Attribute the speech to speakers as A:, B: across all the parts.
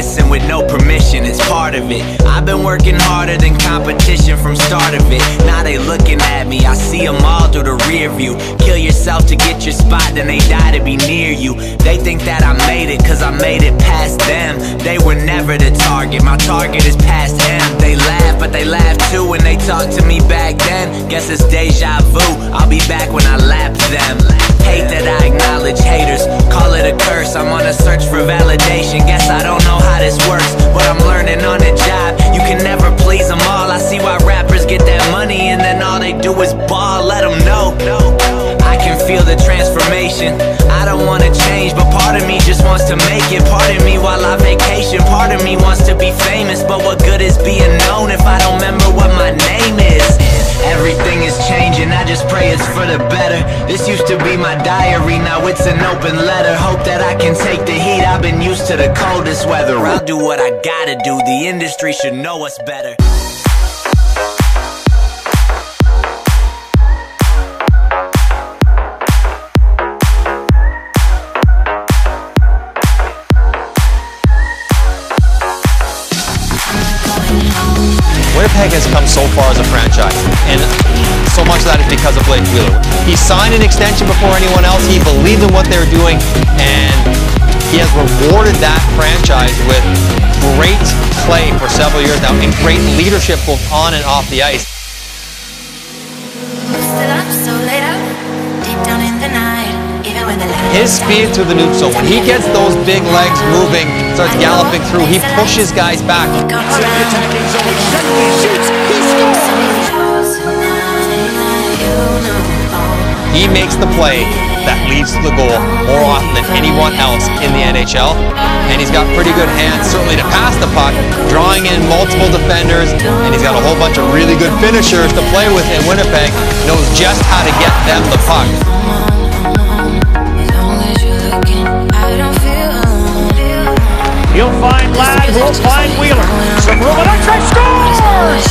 A: messing with no permission, it's part of it. I've been working harder than competition from start of it. Now they looking at me, I see them all through the rear view. Kill yourself to get your spot, then they die to be near you. They think that I made it, cause I made it past them. They were never the target, my target is past them. They laugh, but they laugh too when they talk to me back then. Guess it's deja vu, I'll be back when I lap them. Hate that I acknowledge haters, call it a curse. I'm on a search for validation, guess I don't know how this works, but I'm learning on the job. You can never please them all, I see why rappers get that money and then all they do is ball. Let them know, I can feel the transformation. I don't wanna change, but part of me just wants to make it. Part of me while I vacation, part of me wants to be famous. But what good is being known if I don't remember what my name is? Everything is changing, I just pray it's for the better. This used to be my diary, now it's an open letter. Hope that I can take the heat, I've been used to the coldest weather. I'll do what I gotta do, the industry should know us better.
B: Winnipeg has come so far as a franchise, and so much of that is because of Blake Wheeler. He signed an extension before anyone else, he believed in what they were doing, and he has rewarded that franchise with great play for several years now, and great leadership both on and off the ice. His speed through the neutral zone, when he gets those big legs moving, starts galloping through, he pushes guys back. He makes the play that leads to the goal more often than anyone else in the NHL, and he's got pretty good hands, certainly to pass the puck, drawing in multiple defenders, and he's got a whole bunch of really good finishers to play with in Winnipeg, knows just how to get them the puck.
C: He'll find Ladd, who'll find Wheeler. Some room on outside, scores!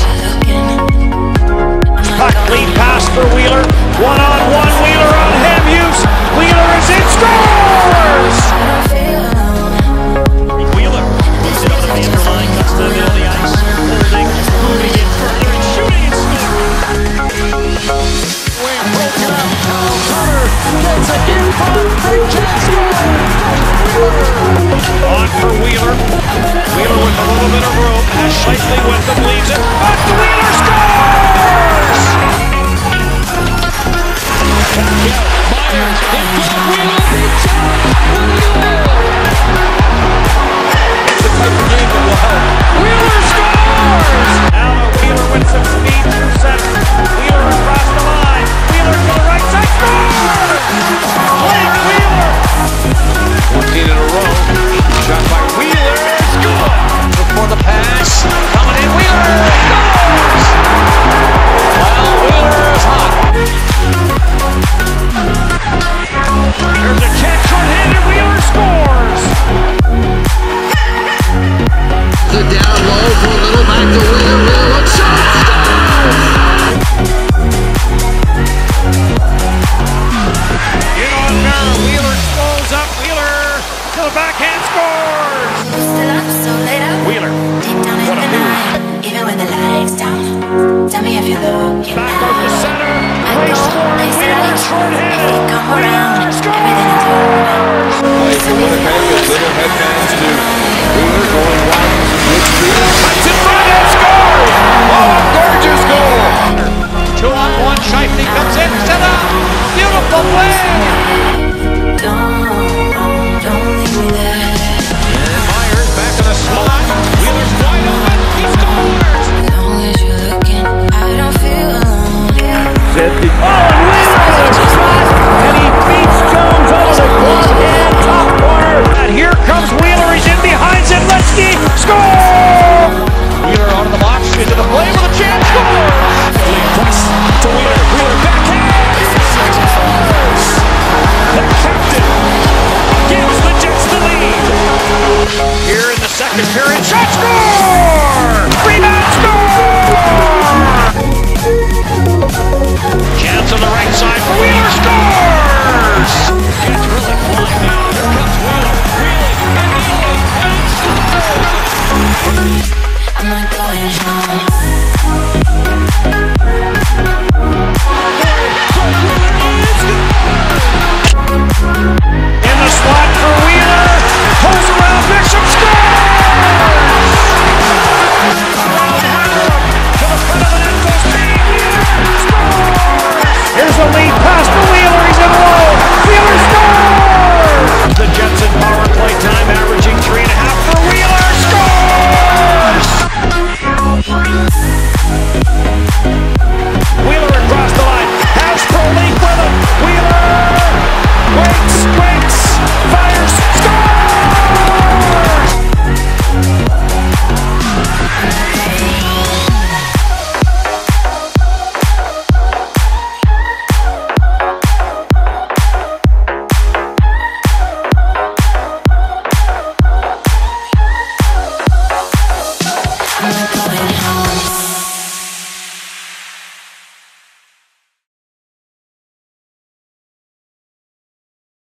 C: Puck lead pass for Wheeler. One-on-one, Wheeler on him. Hughes. Wheeler is in, scores! Wheeler moves it over the underlying, cuts to the middle of the ice. Holding, moving in further, and shooting and scoring. Wing broken up. Hunter gets it in front. Big chance, on for Wheeler. Wheeler with a little bit of room. Has Scheifele with them, leaves it. But Wheeler scores! Myers, in front, Wheeler beats it! It's a good game to love. Wheeler scores! Now Wheeler with some speed through center. Wheeler across the line. Wheeler to the right side, scores! Blake Wheeler! 14 in a row. Shot by Wheeler, score! Before the pass, coming in, Wheeler scores! Well, Wheeler is hot. There's a check, short-handed, Wheeler scores! The down low for a little, back to Wheeler, Wheeler looks shot, scores! In on Merrill, Wheeler slows up, Wheeler to the backhand, scores! Wheeler, what a move.
D: Even when the lights down, tell me if you're looking
C: back out to center, place scoring, Wheeler short-handed, Wheeler scores!
E: Play for Winnipeg as Winnipeg fans do. Wheeler going wide, good speed.
C: It's in front and scores! Oh,